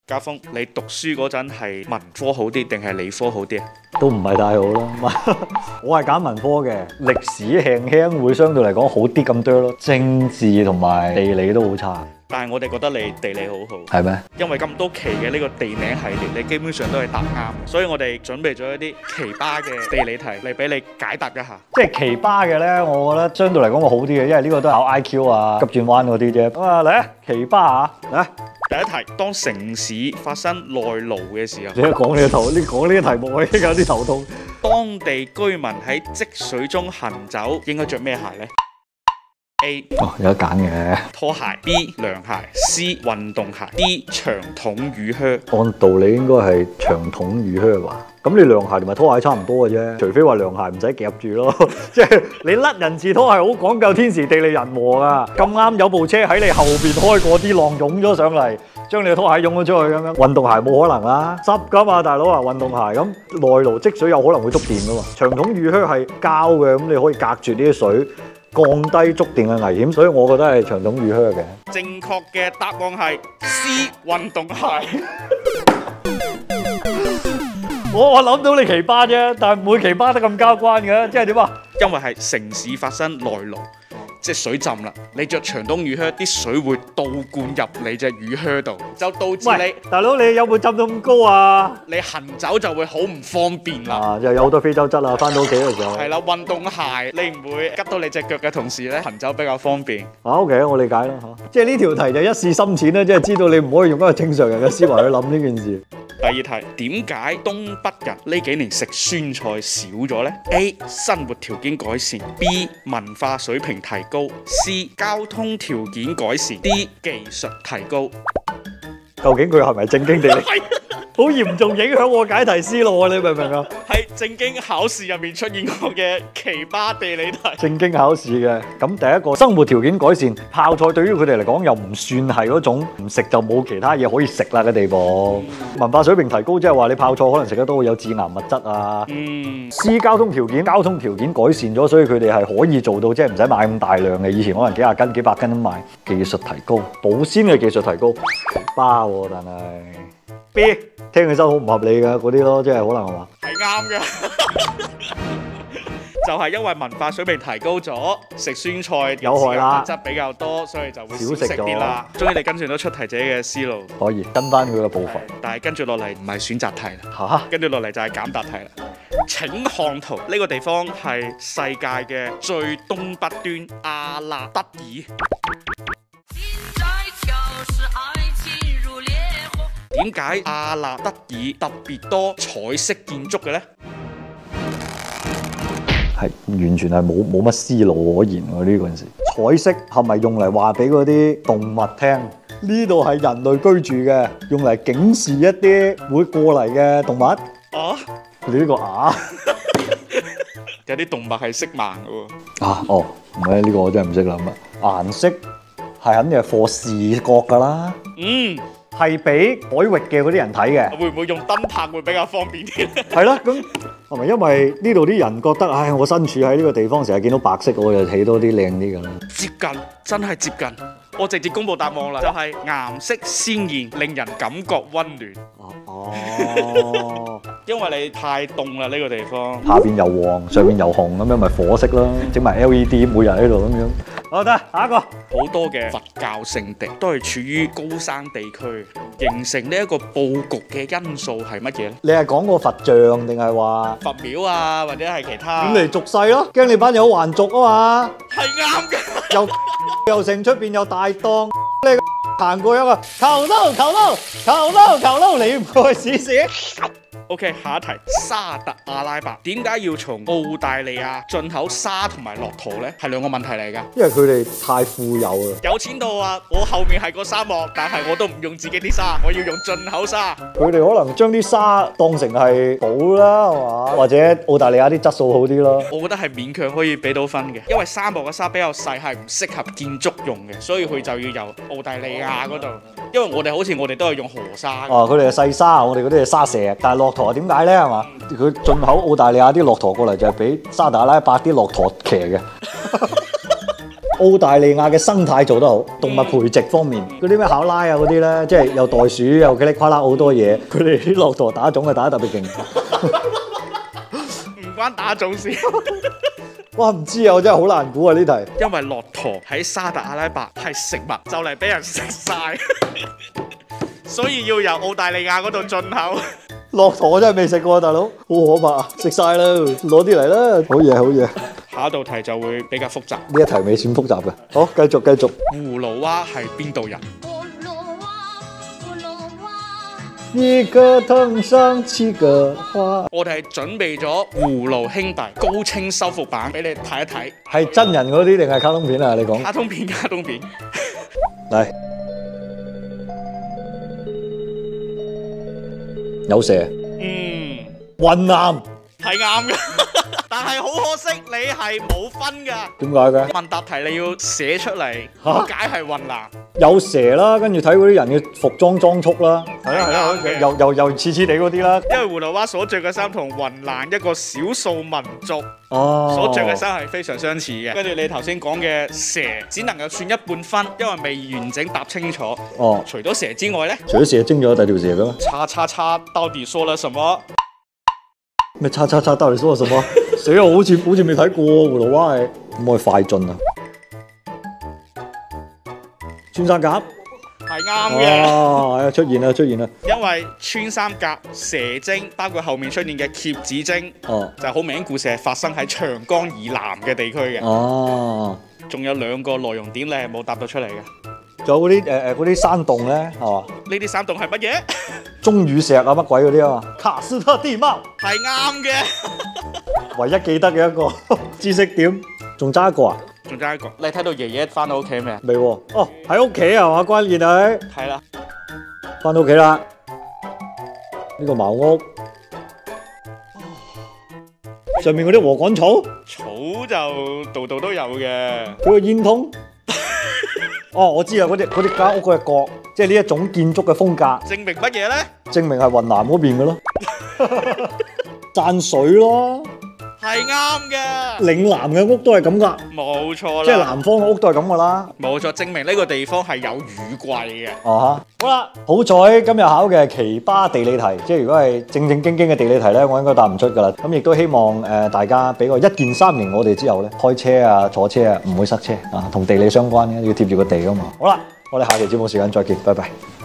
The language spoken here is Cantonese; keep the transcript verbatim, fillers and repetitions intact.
家峰，你讀書嗰陣係文科好啲定係理科好啲啊？ 都唔係太好啦。我係揀文科嘅，歷史輕輕會相對嚟講好啲咁多咯，政治同埋地理都好差。 但係我哋覺得你地理好好， 係咩？ 因為咁多期嘅呢個地名系列，你基本上都係答啱，所以我哋準備咗一啲奇葩嘅地理題嚟俾你解答一下。 即係奇葩嘅咧，我覺得相對嚟講會好啲嘅，因為呢個都係考 I Q 啊、急轉彎嗰啲啫。咁啊嚟啊，奇葩啊，嚟！ 第一題，當城市發生內澇嘅時候， 你一講你個頭，你講呢個題目我已經有啲頭痛。 當地居民喺積水中行走，應該着咩鞋呢？ A 哦，有得揀嘅。 拖鞋 B 涼鞋 C 運動鞋 D 長筒雨靴。 按道理應該係長筒雨靴吧？咁你涼鞋同埋拖鞋差唔多嘅啫，除非話涼鞋唔使夾住咯。即係你甩人字拖鞋好講究天時地利人和噶。咁啱有部車喺你後邊開過，啲浪湧咗上嚟，將你嘅拖鞋湧咗出去咁樣。運動鞋冇可能啦，濕噶嘛大佬啊！運動鞋咁內澇積水有可能會觸電噶嘛。長筒雨靴係膠嘅，咁你可以隔住呢啲水。降低觸電嘅危險，所以我覺得係長筒雨靴嘅。 正確嘅答案係 C 運動鞋。 我我諗到你奇葩啫，但係唔會奇葩得咁交關嘅，即係點啊？ 因為係城市發生內澇，即係水浸啦。你着長筒雨靴，啲水會倒灌入你隻雨靴度，就導致你大佬你有冇浸到咁高啊？ 你行走就會好唔方便啦。 啊，就有好多非洲質啊！翻到屋企嘅時候係啦，運動鞋你唔會拮到你隻腳嘅同時咧，行走比較方便。 啊 OK， 我理解啦嚇。即係呢條題就一試深淺啦，即係知道你唔可以用一個正常人嘅思維去諗呢件事。 第二題，點解東北人呢幾年食酸菜少咗呢？ A 生活條件改善 B 文化水平提高 C 交通條件改善 D 技術提高。 究竟佢係咪正經地理？好嚴重影響我解題思路啊！你明唔明啊？ 係正經考試入面出現過嘅奇葩地理題。 正經考試嘅，咁第一個生活條件改善，泡菜對於佢哋嚟講又唔算係嗰種唔食就冇其他嘢可以食啦嘅地步。文化水平提高，即係話你泡菜可能食得多會有致癌物質啊。 嗯。 C 交通條件，交通條件改善咗，所以佢哋係可以做到即係唔使買咁大量嘅，以前可能幾廿斤、幾百斤咁買。技術提高，保鮮嘅技術提高，奇葩喎，但係 B 聽起身好唔合理嘅嗰啲咯，即係可能係嘛？ 係啱嘅。就係因為文化水平提高咗，食酸菜有害啦， 質比較多，所以就會少食啲啦。終於你跟住咗出題者嘅思路， 可以跟翻佢嘅步伐。 但係跟住落嚟唔係選擇題啦， 嚇，跟住落嚟就係簡答題啦。請看圖，呢個地方係世界嘅最東北端阿納德爾。點解阿納德爾特別多彩色建築嘅呢？ 係完全係冇冇乜思路可言喎呢個陣時。彩色係咪用嚟話俾嗰啲動物聽？呢度係人類居住嘅，用嚟警示一啲會過嚟嘅動物。啊？你呢個啊？ 有啲動物係色盲嘅喎。啊， 哦，唔係呢個我真係唔識諗啊。顏色係肯定係 for 視覺㗎啦。 嗯。 係俾海域嘅嗰啲人睇嘅， 會唔會用燈拍會比較方便啲？ 係啦，咁係咪因為呢度啲人覺得，唉，我身處喺呢個地方，成日見到白色，我就起多啲靚啲咁。 接近，真係接近。我直接公布答案啦，就係顏色鮮豔，令人感覺溫暖。哦，因為你太凍啦呢個地方， 下邊又黃，上邊又紅，咁樣咪火色咯，整埋 L E D 每日喺度咁樣。好得，下一個。好多嘅佛教聖地都係處於高山地區，形成呢一個佈局嘅因素係乜嘢咧？ 你係講個佛像定係話佛廟啊，或者係其他？ 點嚟俗世咯？驚你班友還俗啊嘛？ 係啱嘅。 又又城出邊有大檔，你行過一個求撈求撈求撈求撈，你唔過去試試 ？OK， 下一題，沙特阿拉伯點解要從澳大利亞進口沙同埋駱駝呢？係兩個問題嚟㗎。 因為佢哋太富有啦， 有錢到啊！我後面係個沙漠，但係我都唔用自己啲沙，我要用進口沙。 佢哋可能將啲沙當成係寶啦，係嘛？或者澳大利亞啲質素好啲咯。 我覺得係勉強可以俾到分嘅，因為沙漠嘅沙比較細，係唔適合建築用嘅，所以佢就要由澳大利亞嗰度。因為我哋好似我哋都係用河沙。 哦，佢哋係細沙，我哋嗰啲係沙石，但係駱駝點解咧？係嘛？佢進口澳大利亞啲駱駝過嚟就係俾沙特阿拉伯啲駱駝騎嘅。 澳大利亞嘅生態做得好，動物培植方面，嗰啲咩考拉啊嗰啲咧，即係又袋鼠又噼里啪啦好多嘢，佢哋啲駱駝打種啊打得特別勁。 唔關打種事。 哇，唔知啊，我真係好難估啊呢題。 因為駱駝喺沙特阿拉伯係食物，就嚟俾人食晒，所以要由澳大利亞嗰度進口。 駱駝我真係未食過，大佬，好可怕啊！食晒啦，攞啲嚟啦，好嘢好嘢。 下一道題就會比較複雜。 呢一題未算複雜嘅。好，繼續繼續。 葫蘆娃係邊度人？ 一個藤上七個花。 我哋係準備咗葫蘆兄弟高清修復版俾你睇一睇。 係真人嗰啲定係卡通片啊？你講。 卡通片，卡通片。 嚟。有蛇。 嗯。 雲南。 係啱嘅，但係好可惜，你係冇分㗎。 點解嘅？ 問答題你要寫出嚟，點解係雲南？ 有蛇啦，跟住睇嗰啲人嘅服裝裝束啦，係啊係啊，又又又似似地嗰啲啦。 因為葫蘆娃所着嘅衫同雲南一個少數民族哦所着嘅衫係非常相似嘅。跟住你頭先講嘅蛇只能夠算一半分，因為未完整答清楚。 哦， 除咗蛇之外呢？ 除咗蛇精，仲有第二條蛇嘅咩？ 叉叉叉到底說了什麼？ 咩叉叉叉到底說了什麼？死啊！好似好似未睇過葫蘆娃係，咁我快進啊！穿山甲係啱嘅。 啊，出現啦出現啦！ 因為穿山甲、蛇精，包括後面出現嘅蝎子精， 哦， 就好明顯故事係發生喺長江以南嘅地區嘅。 哦， 仲有兩個內容點你係冇答到出嚟嘅。 仲有嗰啲誒誒嗰啲山洞咧，係嘛？ 呢啲山洞係乜嘢？ 鐘乳石啊，乜鬼嗰啲啊嘛？喀斯特地貌係啱嘅。 唯一記得嘅一個知識點，仲爭一個啊？ 仲爭一個。你睇到爺爺翻到屋企未啊？ 未喎。哦，喺屋企係嘛？關鍵係。 係啦。 翻到屋企啦。呢個茅屋。上面嗰啲禾稈草。 草就度度都有嘅。 佢個煙通。哦，我知啦，嗰隻嗰隻間屋嗰隻角，即係呢一種建築嘅風格。 證明乜嘢咧？ 證明係雲南嗰邊嘅咯。讚水咯。 係啱嘅。 嶺南嘅屋都係咁噶。 冇錯啦。 即係南方嘅屋都係咁噶啦。 冇錯，證明呢個地方係有雨季嘅。 哦哈。好啦，好彩今日考嘅奇葩地理題，即係如果係正正經經嘅地理題咧，我應該答唔出噶啦。咁亦都希望誒、呃、大家俾個一鍵三連我哋之後咧，開車啊坐車啊唔會塞車啊，同地理相關嘅要貼住個地噶嘛。好啦，我哋下期節目時間再見，拜拜。